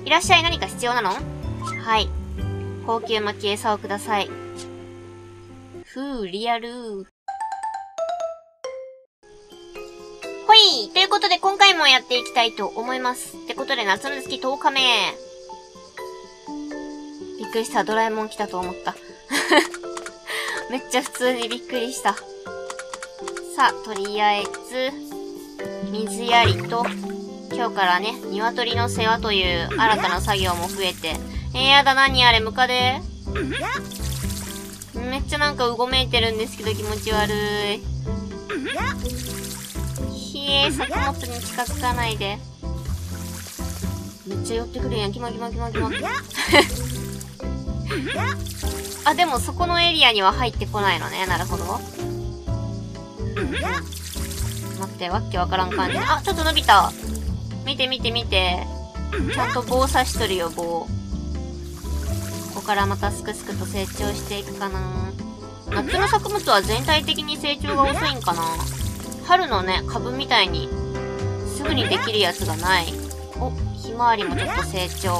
いらっしゃい、何か必要なの？はい。高級巻き餌をください。リアル。ほい！ということで今回もやっていきたいと思います。ってことで夏の月10日目。びっくりした。ドラえもん来たと思った。めっちゃ普通にびっくりした。さあ、とりあえず、水やりと、今日からね、鶏の世話という新たな作業も増えて。やだ、何あれ、ムカデ？めっちゃなんかうごめいてるんですけど気持ち悪い。作物に近づかないで。めっちゃ寄ってくるやん。キマキマキマキマ。あ、でもそこのエリアには入ってこないのね。なるほど。待って、わっけわからん感じ。あ、ちょっと伸びた。見て見て見て。ちゃんと棒刺しとるよ、棒。ここからまたすくすくと成長していくかな。夏の作物は全体的に成長が遅いんかな。春のね、株みたいに、すぐにできるやつがない。お、ひまわりもちょっと成長。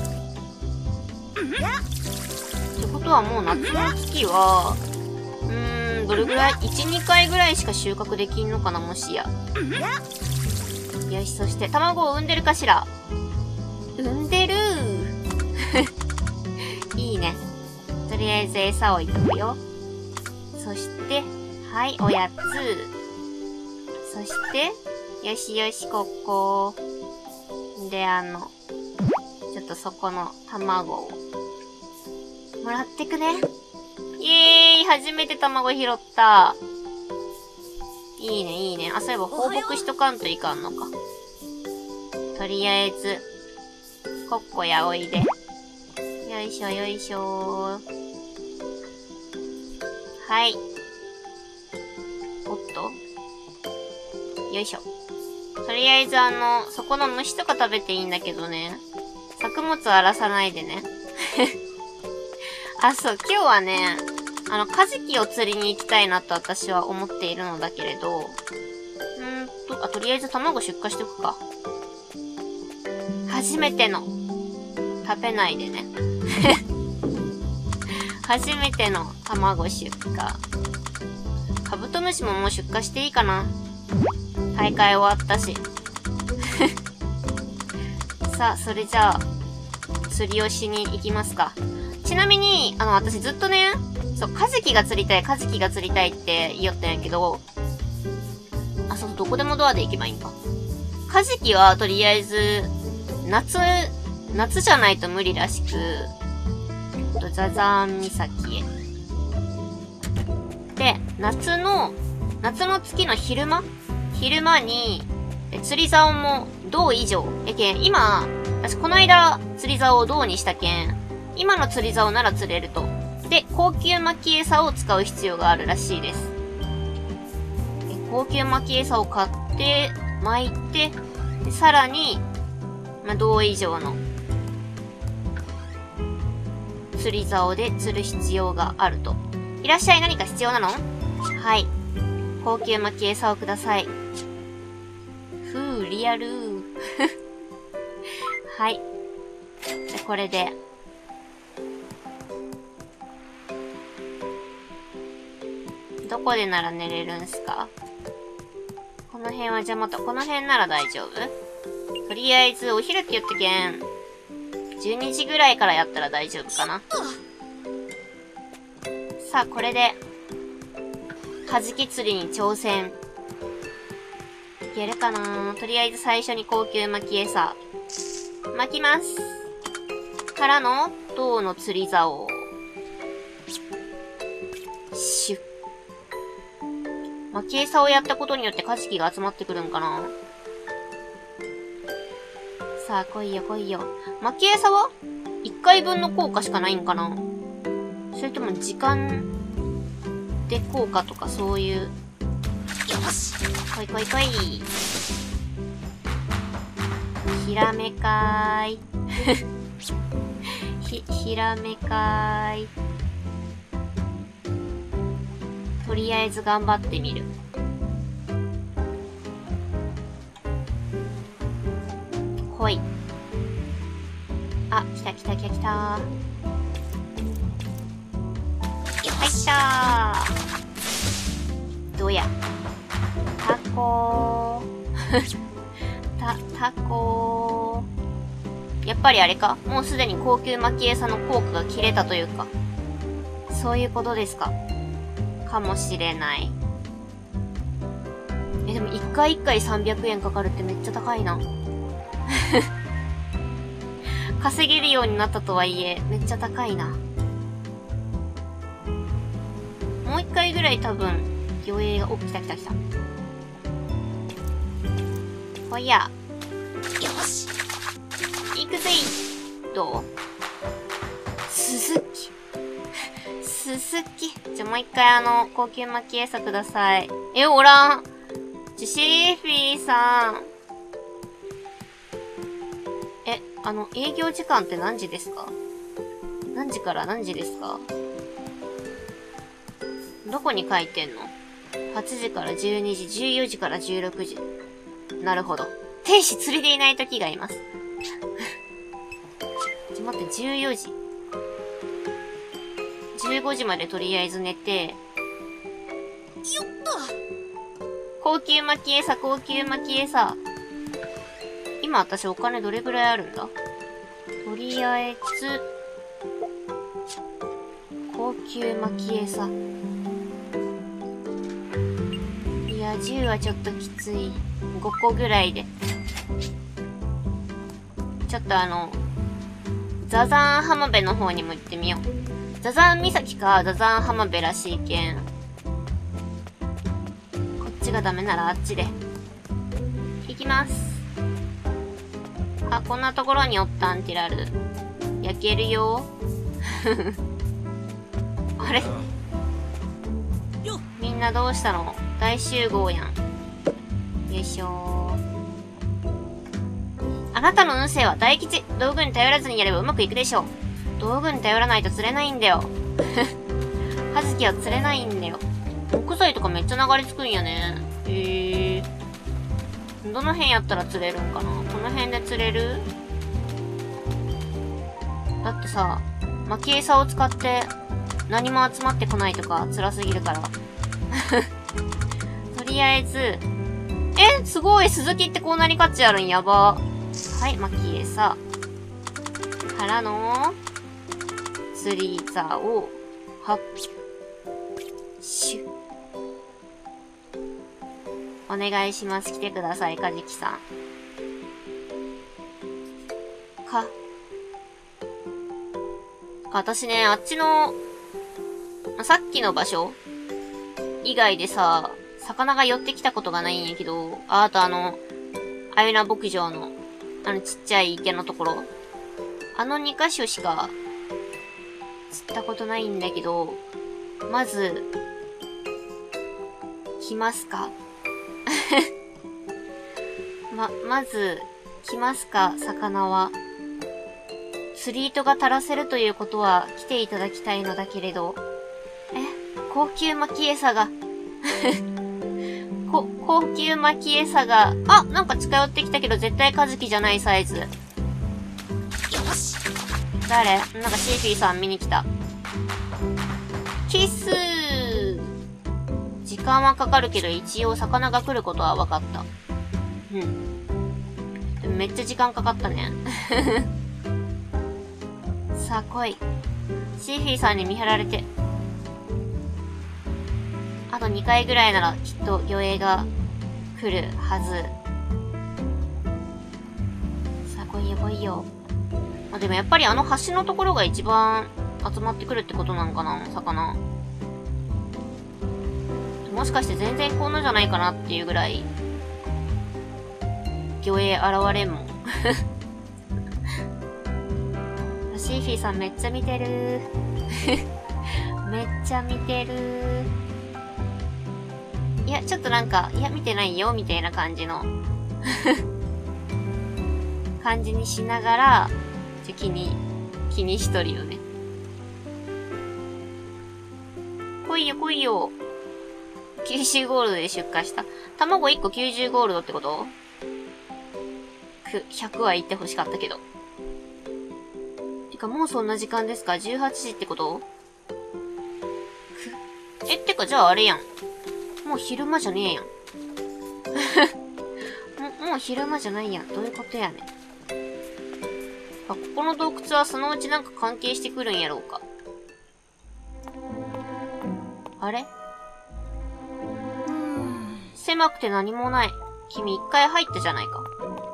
ってことはもう夏の月は、どれぐらい ?1、2回ぐらいしか収穫できんのかな、もしや。よし、そして卵を産んでるかしら。産んでるー。いいね。とりあえず餌をいくよ。そして、はい、おやつ。そして、よしよし、ここ。で、ちょっとそこの卵を、もらってくね。イエーイ！初めて卵拾った。いいね、いいね。あ、そういえば放牧しとかんといかんのか。とりあえず、コッコやおいで。よいしょ、よいしょ。はい。おっと。よいしょ。とりあえずそこの虫とか食べていいんだけどね。作物荒らさないでね。あ、そう、今日はね、カジキを釣りに行きたいなと私は思っているのだけれど、とりあえず卵出荷しておくか。初めての、食べないでね。初めての卵出荷。カブトムシももう出荷していいかな。大会終わったし。さあ、それじゃあ、釣りをしに行きますか。ちなみに、私ずっとね、そう、カジキが釣りたいって言いよったんやけど、あ、そう、どこでもドアで行けばいいんか。カジキはとりあえず、夏じゃないと無理らしく、ザザーン岬へ。で、夏の月の昼間に、釣り竿も銅以上。今、私この間釣り竿を銅にしたけん、今の釣り竿なら釣れると。で、高級巻き餌を使う必要があるらしいです。高級巻き餌を買って、巻いて、でさらに、銅以上の釣り竿で釣る必要があると。いらっしゃい、何か必要なの？はい。高級巻き餌をください。リアルー。はい。で、これで。どこでなら寝れるんすか？この辺は邪魔と、この辺なら大丈夫？とりあえず、お昼って言ったけん、12時ぐらいからやったら大丈夫かな。さあ、これで、カジキ釣りに挑戦。いけるかな？とりあえず最初に高級巻き餌。巻きます。からの、銅の釣り竿。シュッ。巻き餌をやったことによってカジキが集まってくるんかな？さあ、来いよ来いよ。巻き餌は ?1 回分の効果しかないんかな？それとも時間で効果とかそういう。よし！来い来い来い。ひらめかーい。ひらめかーい。とりあえず頑張ってみる。来い。 た来た来た来た。はい来たー。どうや。タコー。タコー。やっぱりあれか。もうすでに高級蒔絵さの効果が切れたというか。そういうことですか。かもしれない。でも一回一回300円かかるってめっちゃ高いな。稼げるようになったとはいえ、めっちゃ高いな。もう一回ぐらい多分、魚影が、お、来た来た来た。ほいや。よし。行くぜい。どう？鈴木。じゃ、もう一回高級蒔絵さください。おらん。シーフィーさん。営業時間って何時ですか？何時から何時ですか？どこに書いてんの？ 8 時から12時、14時から16時。なるほど。天使釣りでいない時がいます。ちょ、待って、14時。15時までとりあえず寝て。よっと！高級蒔絵さ、高級蒔絵さ。今私お金どれぐらいあるんだ？とりあえず、高級蒔絵さ。いや、10はちょっときつい。5個ぐらいで。ちょっとザザン浜辺の方にも行ってみよう。ザザン岬かザザン浜辺らしいけん。こっちがダメならあっちで。行きます。あ、こんなところにおったん、ティラル。焼けるよ。あれ？みんなどうしたの？大集合やん。よいしょー。あなたの運勢は大吉。道具に頼らずにやればうまくいくでしょう。道具に頼らないと釣れないんだよ。葉月は釣れないんだよ。木材とかめっちゃ流れ着くんやね。どの辺やったら釣れるんかな？この辺で釣れる？だってさ、蒔絵さを使って何も集まってこないとか辛すぎるから。とりあえず、すごい！鈴木ってこんなに価値あるんやば。はい、蒔絵さ。からの、釣り竿を、はっ、シュッ。お願いします。来てください、カジキさん。私ね、あっちの、さっきの場所以外でさ、魚が寄ってきたことがないんやけど、あとアユナ牧場の、ちっちゃい池のところ。2箇所しか、釣ったことないんだけど、まず、来ますか？まず、来ますか、魚は。釣り糸が垂らせるということは来ていただきたいのだけれど。高級蒔絵さが。高級蒔絵さが。あ、なんか近寄ってきたけど絶対カジキじゃないサイズ。よし。誰？なんかシーフィーさん見に来た。キスー。時間はかかるけど一応魚が来ることは分かった。うん。でもめっちゃ時間かかったね。さあ来い。シーフィーさんに見張られて。あと2回ぐらいならきっと魚影が来るはず。さあ来いよ来いよ。でもやっぱり橋のところが一番集まってくるってことなのかな、魚。もしかして全然こんなじゃないかなっていうぐらい、魚影現れんもん。シーフィーさんめっちゃ見てる。めっちゃ見てる。いや、ちょっとなんか、いや、見てないよ、みたいな感じの。感じにしながら、気にしとるよね。来いよ来いよ。90ゴールドで出荷した。卵1個90ゴールドってこと？ 100 は言って欲しかったけど。 かもうそんな時間ですか？ 18 時ってこと？ってかじゃああれやん。もう昼間じゃねえやん。もう昼間じゃないやん。どういうことやねん。ここの洞窟はそのうちなんか関係してくるんやろうか。あれ？狭くて何もない。君一回入ったじゃないか。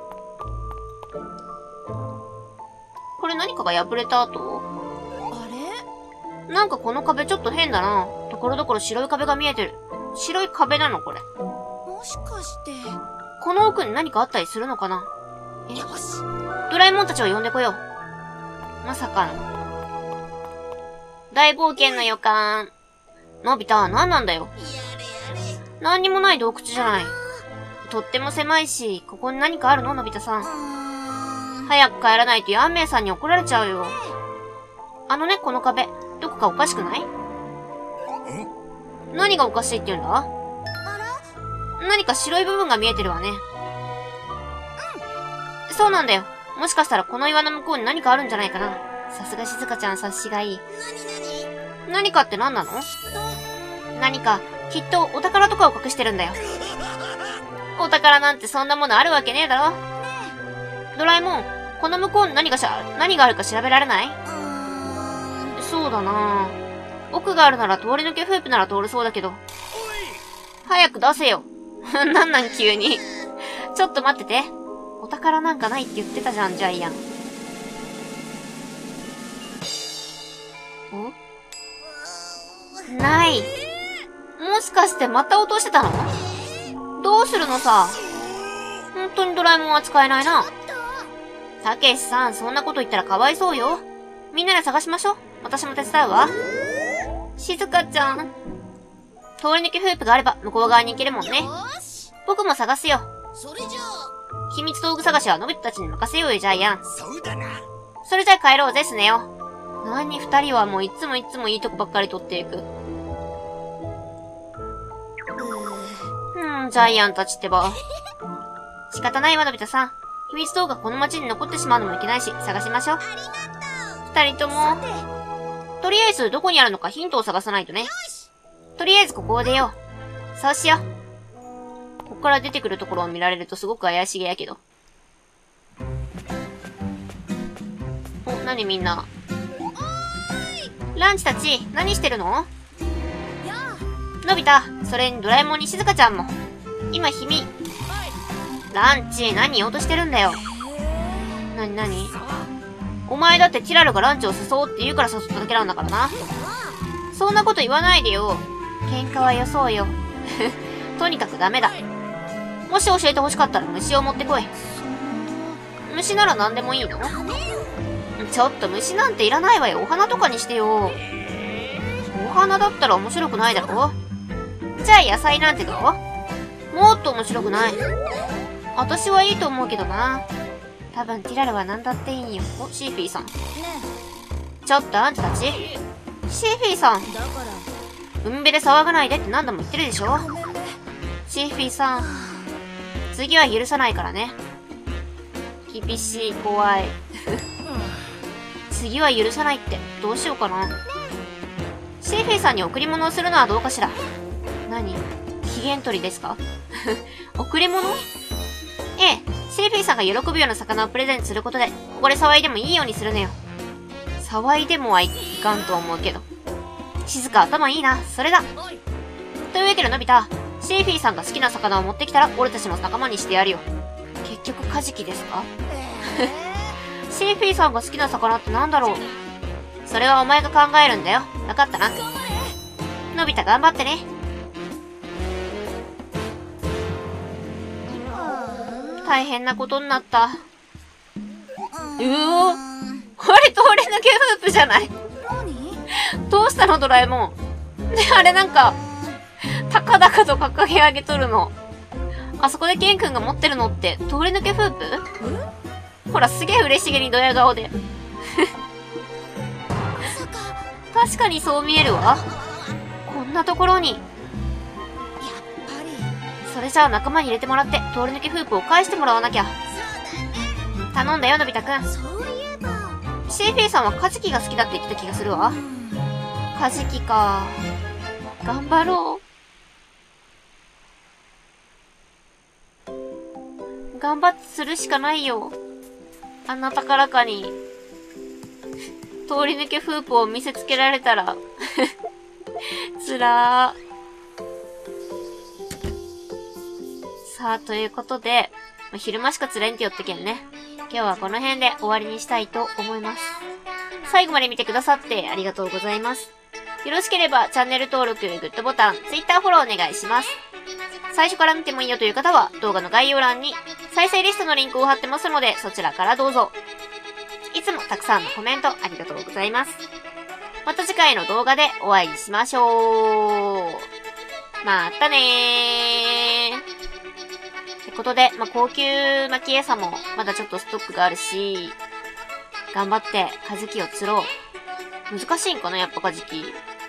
これ何かが破れた後？ あれ？ なんかこの壁ちょっと変だな。ところどころ白い壁が見えてる。白い壁なのこれ。 もしかして。 この奥に何かあったりするのかな？ よし。 ドラえもんたちを呼んでこよう。まさかの。大冒険の予感。のび太、何なんだよ。何にもない洞窟じゃない。とっても狭いし、ここに何かあるののび太さん。早く帰らないとヤンメイさんに怒られちゃうよ。この壁、どこかおかしくない？何がおかしいって言うんだ？何か白い部分が見えてるわね。そうなんだよ。もしかしたらこの岩の向こうに何かあるんじゃないかな。さすが静香ちゃん察しがいい。何かって何なの？何か、きっとお宝とかを隠してるんだよ。お宝なんてそんなものあるわけねえだろ。ドラえもん、この向こうに何があるか調べられない？そうだなぁ。奥があるなら通り抜けフープなら通るそうだけど。早く出せよ。なんなん急に。ちょっと待ってて。お宝なんかないって言ってたじゃん、ジャイアン。お？ない。もしかしてまた落としてたの？どうするのさ。本当にドラえもんは使えないな。たけしさん、そんなこと言ったらかわいそうよ。みんなで探しましょう。私も手伝うわ。静香ちゃん。通り抜けフープがあれば向こう側に行けるもんね。僕も探すよ。 それじゃあ。 秘密道具探しはのび太たちに任せようよ、ジャイアン。 そうだな。 それじゃあ帰ろうぜ、スネ夫。何二人はもういつもいいとこばっかり取っていく。ジャイアンたちってば。仕方ないわ、のび太さん。秘密道具がこの街に残ってしまうのもいけないし、探しましょう。二人とも。とりあえずどこにあるのかヒントを探さないとね。とりあえずここを出よう。そうしよう。ここから出てくるところを見られるとすごく怪しげやけど。お、なにみんな。ランチたち、何してるの？のび太、それにドラえもんに静香ちゃんも。今、ランチ、何言おうとしてるんだよ。なにお前だってティラルがランチを誘おうって言うから誘っただけなんだからな。そんなこと言わないでよ。喧嘩はよそうよ。とにかくダメだ。もし教えて欲しかったら虫を持ってこい。虫なら何でもいいの？ちょっと虫なんていらないわよ。お花とかにしてよ。お花だったら面白くないだろ？じゃあ野菜なんてどう？もっと面白くない。私はいいと思うけどな。多分ティラルは何だっていいんよ。お、シーフィーさん。ちょっとあんたたち。シーフィーさん。海辺で騒がないでって何度も言ってるでしょ？シーフィーさん。次は許さないからね。厳しい、怖い。次は許さないってどうしようかな。シーフィーさんに贈り物をするのはどうかしら。何？期限取りですか？贈り物？ええ、シーフィーさんが喜ぶような魚をプレゼントすることで、ここで騒いでもいいようにするのよ。騒いでもはいかんと思うけど。静か頭いいな、それだ。というわけでのび太、シーフィーさんが好きな魚を持ってきたら、俺たちも仲間にしてやるよ。結局カジキですか？シーフィーさんが好きな魚ってなんだろう？それはお前が考えるんだよ。わかったな。のび太頑張ってね。大変なことになった。あれ通り抜けフープじゃない？どうしたのドラえもん。で、あれなんか、高々と掲げ上げとるの。あそこでケン君が持ってるのって、通り抜けフープ？ほら、すげえ嬉しげにドヤ顔で。確かにそう見えるわ。こんなところに。それじゃあ仲間に入れてもらって、通り抜けフープを返してもらわなきゃ。頼んだよ、のび太くん。 シェイフェイさんはカジキが好きだって言ってた気がするわ。カジキか。頑張ろう。頑張ってするしかないよ。あんな高らかに、通り抜けフープを見せつけられたら、つらー。さあ、ということで、昼間しか釣れんってよってけんね。今日はこの辺で終わりにしたいと思います。最後まで見てくださってありがとうございます。よろしければチャンネル登録、グッドボタン、Twitter フォローお願いします。最初から見てもいいよという方は動画の概要欄に再生リストのリンクを貼ってますのでそちらからどうぞ。いつもたくさんのコメントありがとうございます。また次回の動画でお会いしましょう。またねー。ってことで、高級巻き餌もまだちょっとストックがあるし、頑張ってカジキを釣ろう。難しいんかなやっぱカジキ。